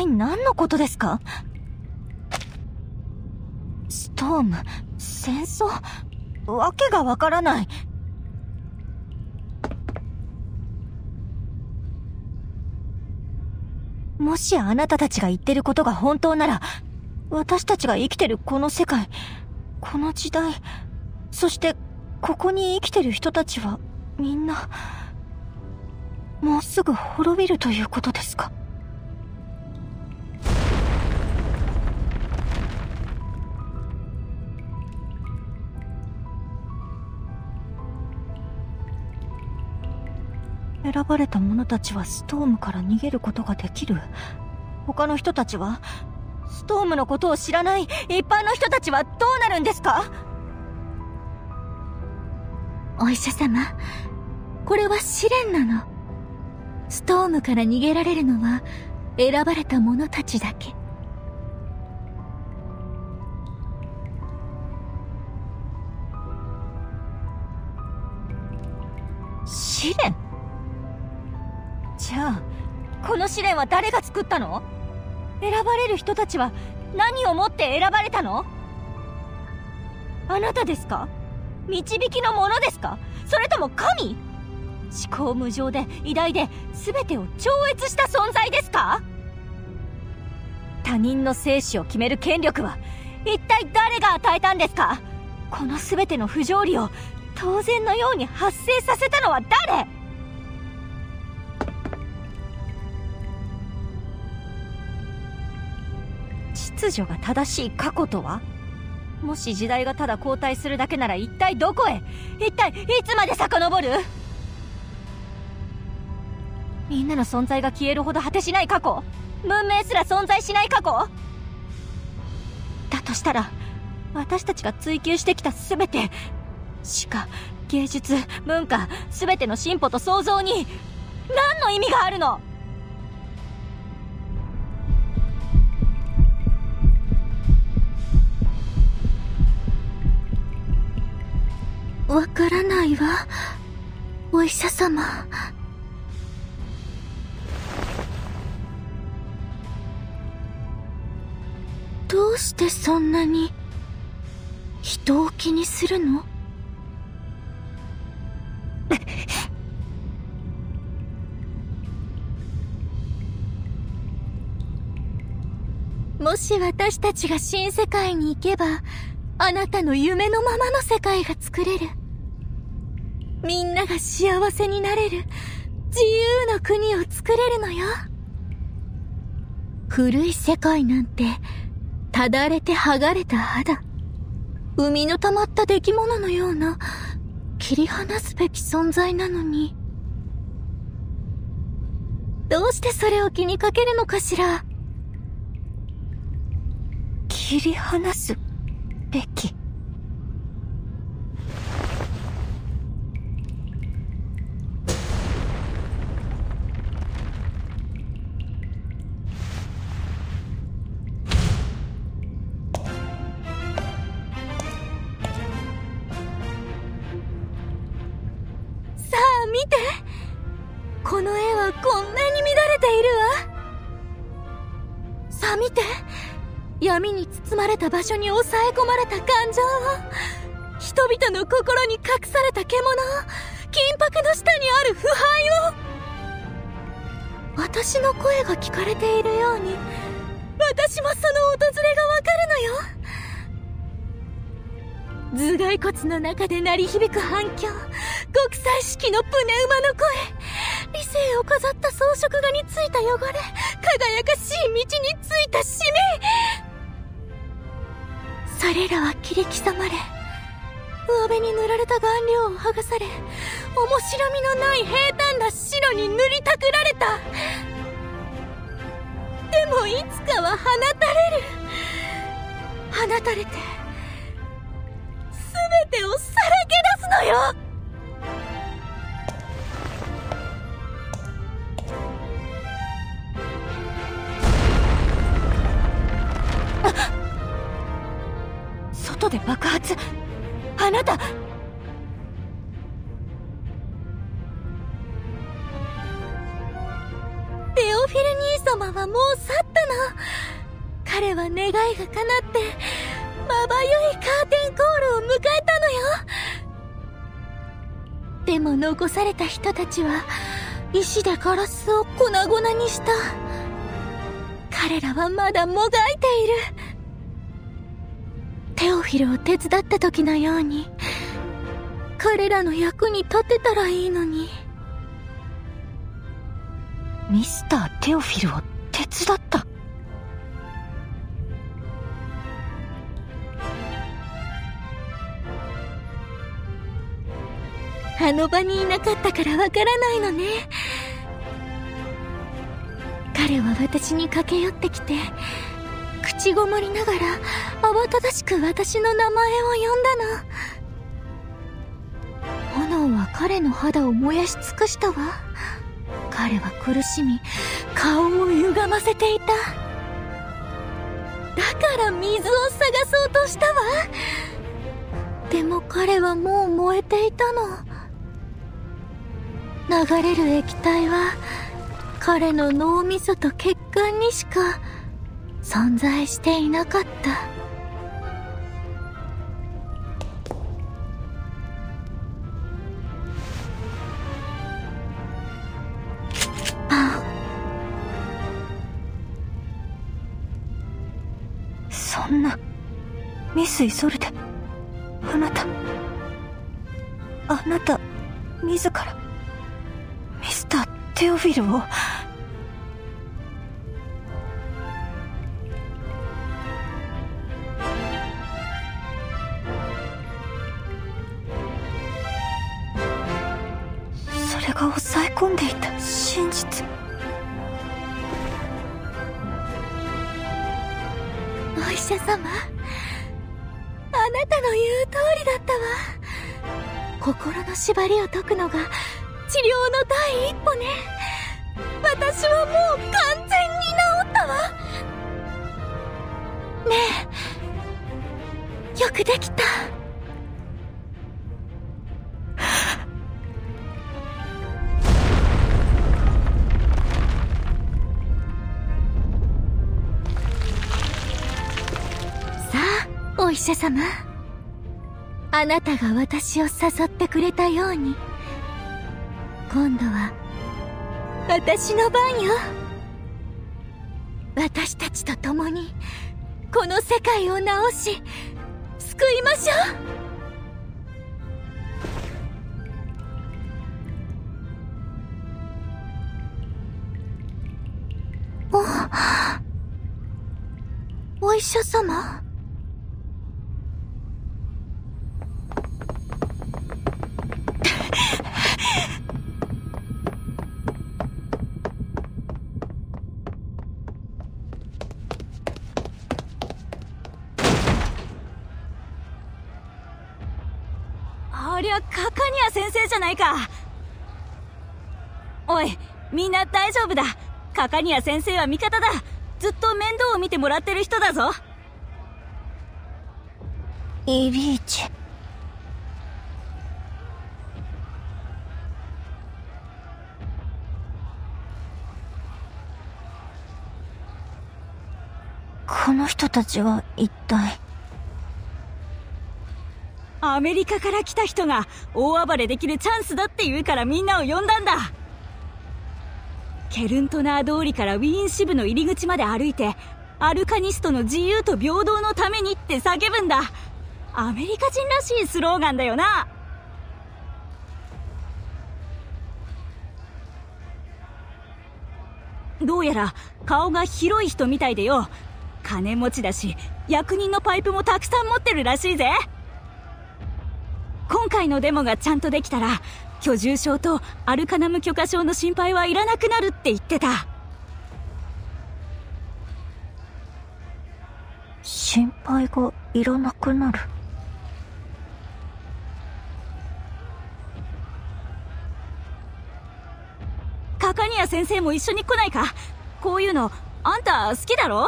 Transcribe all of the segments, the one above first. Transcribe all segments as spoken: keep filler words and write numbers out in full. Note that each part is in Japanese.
体何のことですか？ストーム、戦争？わけがわからない。もしあなたたちが言ってることが本当なら、私たちが生きてるこの世界、この時代、そしてここに生きてる人たちはみんな、もうすぐ滅びるということですか？選ばれた者たちはストームから逃げることができる。他の人たちは、ストームのことを知らない一般の人たちはどうなるんですか？ お医者様、これは試練なの。ストームから逃げられるのは選ばれた者たちだけ。 試練？じゃあ、この試練は誰が作ったの？選ばれる人たちは何をもって選ばれたの？あなたですか？導きの者ですか？それとも神？思考無常で偉大で全てを超越した存在ですか？他人の生死を決める権力は一体誰が与えたんですか？この全ての不条理を当然のように発生させたのは誰？秩序が正しい過去とは？もし時代がただ後退するだけなら一体どこへ？一体いつまで遡る？みんなの存在が消えるほど果てしない過去？文明すら存在しない過去？だとしたら私たちが追求してきた全て、詩歌、芸術、文化、全ての進歩と創造に何の意味があるの？ わからないわ、お医者様。どうしてそんなに人を気にするの？もし私たちが新世界に行けば、あなたの夢のままの世界が作れる。みんなが幸せになれる自由な国を作れるのよ。古い世界なんてただれて剥がれた肌、海の溜まった出来物のような切り離すべき存在なのに、どうしてそれを気にかけるのかしら。 切り離すべき？ さあ見て、この絵はこんなに乱れているわ。さあ見て、闇に包まれた場所に抑え込まれた感情を、人々の心に隠された獣を、金箔の下にある腐敗を。私の声が聞かれているように、私もその訪れがわかるのよ。頭蓋骨の中で鳴り響く反響、極彩色のプネウマの声、理性を飾った装飾画についた汚れ、輝かしい道についたシミ。それらは切り刻まれ、上辺に塗られた顔料を剥がされ、面白みのない平坦な白に塗りたくられた。でもいつかは放たれる。放たれて全てをさらけ出すのよ。 外で爆発。あなた。 テオフィル兄様はもう去ったの。彼は願いが叶ってまばゆいカーテンコールを迎えたのよ。でも残された人たちは石でガラスを粉々にした。彼らはまだもがいている。テオフィルを手伝った時のように彼らの役に立てたらいいのに。 ミスター・テオフィルを手伝った？ あの場にいなかったからわからないのね。彼は私に駆け寄ってきて、口ごもりながら慌ただしく私の名前を呼んだの。炎は彼の肌を燃やし尽くしたわ。彼は苦しみ、顔を歪ませていた。だから水を探そうとしたわ。でも彼はもう燃えていたの。流れる液体は彼の脳みそと血管にしか存在していなかった。あ、 そんな、ミス・イソルデ、あなたあなた自らミスター・テオフィルを。それが抑え込んでいた真実。 お医者様、あなたの言う通りだったわ。心の縛りを解くのが治療の第一歩ね。私はもう完全に治ったわ。ねえ、よくできた。さあ、お医者様。あなたが私を誘ってくれたように、今度は私の番よ。私たちと共にこの世界を直し救いましょう。お、お医者様。 ありゃカカニア先生じゃないか。おい、みんな大丈夫だ。カカニア先生は味方だ。ずっと面倒を見てもらってる人だぞ。イリーチ。この人たちは一体。アメリカから来た人が大暴れできるチャンスだって言うからみんなを呼んだんだ。ケルントナー通りからウィーン支部の入り口まで歩いて、アルカニストの自由と平等のためにって叫ぶんだ。アメリカ人らしいスローガンだよな。どうやら顔が広い人みたいでよ。金持ちだし役人のパイプもたくさん持ってるらしいぜ。今回のデモがちゃんとできたら居住証とアルカナム許可証の心配はいらなくなるって言ってた。心配がいらなくなる。カカニア先生も一緒に来ないか。こういうのあんた好きだろ。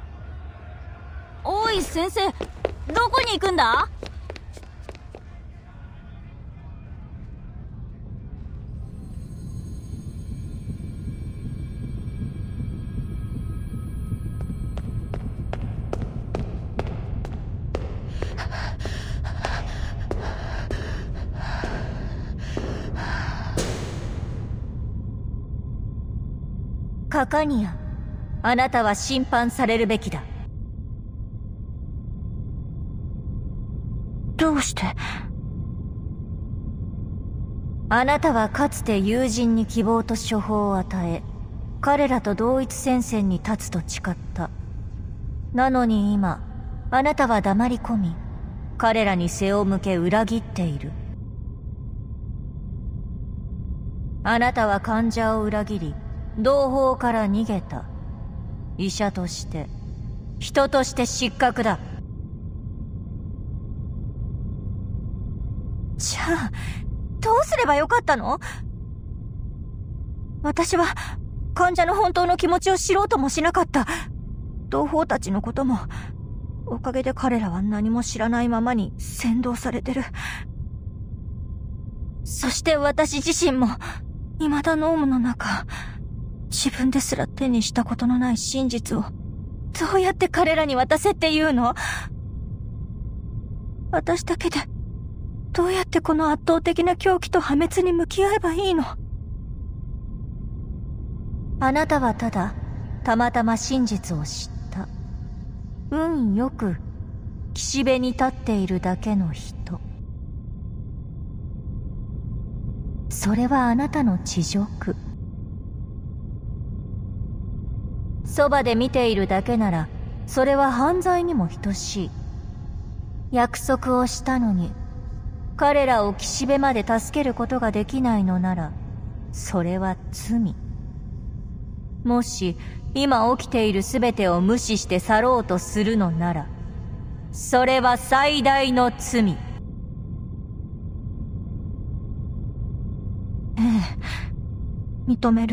おい先生、どこに行くんだ。 カカニア、あなたは審判されるべきだ。 どうして？ あなたはかつて友人に希望と処方を与え、彼らと同一戦線に立つと誓った。なのに今、あなたは黙り込み、彼らに背を向け裏切っている。あなたは患者を裏切り、同胞から逃げた。医者として、人として失格だ。 じゃあ、どうすればよかったの？私は、患者の本当の気持ちを知ろうともしなかった。同胞たちのことも、おかげで彼らは何も知らないままに扇動されてる。そして私自身も、未だ脳無の中、自分ですら手にしたことのない真実を、どうやって彼らに渡せっていうの？私だけで、どうやってこの圧倒的な狂気と破滅に向き合えばいいの？ あなたはただ、たまたま真実を知った。運よく、岸辺に立っているだけの人。それはあなたの恥辱。そばで見ているだけなら、それは犯罪にも等しい。約束をしたのに、彼らを岸辺まで助けることができないのなら、それは罪。もし、今起きているすべてを無視して去ろうとするのなら、それは最大の罪。 ええ、認める。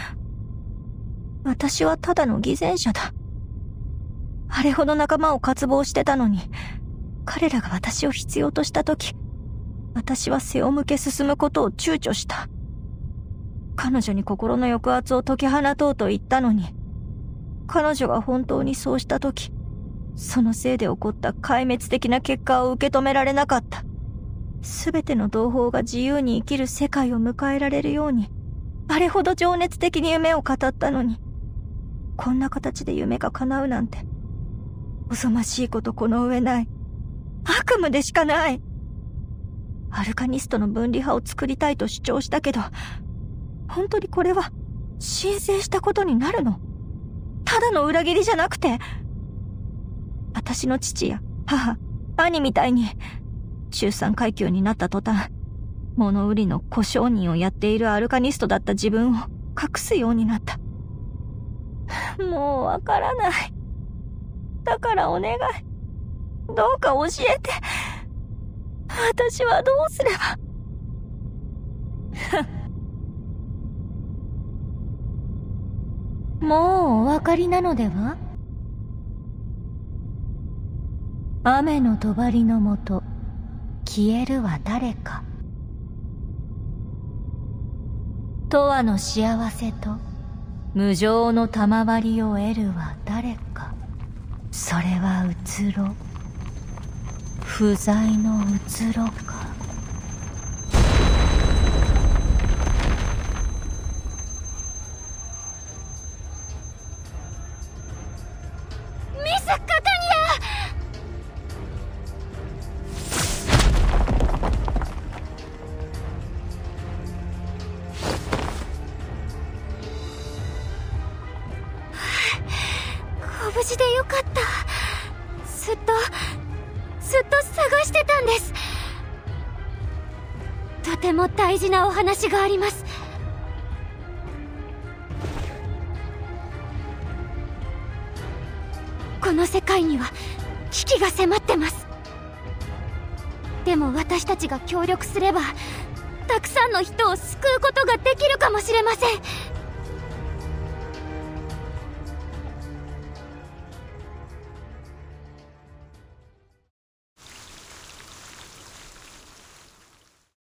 私はただの偽善者だ。あれほど仲間を渇望してたのに、彼らが私を必要としたとき、私は背を向け進むことを躊躇した。彼女に心の抑圧を解き放とうと言ったのに、彼女が本当にそうしたとき、そのせいで起こった壊滅的な結果を受け止められなかった。すべての同胞が自由に生きる世界を迎えられるように、あれほど情熱的に夢を語ったのに、こんな形で夢が叶うなんて、おぞましいことこの上ない。悪夢でしかない。アルカニストの分離派を作りたいと主張したけど、本当にこれは申請したことになるの？ただの裏切りじゃなくて、私の父や母、兄みたいに中産階級になった途端、物売りの小商人をやっているアルカニストだった自分を隠すようになった。もうわからない。だからお願い。どうか教えて。私はどうすれば。 もうお分かりなのでは？雨の帳のもと、消えるは誰か。永遠の幸せと無常の賜りを得るは誰か。それはうつろ、不在のうつろか。 ミス・カカニア！ご無事でよかった。ずっとずっと探してたんです。とても大事なお話があります。この世界には危機が迫ってます。でも私たちが協力すれば、たくさんの人を救うことができるかもしれません。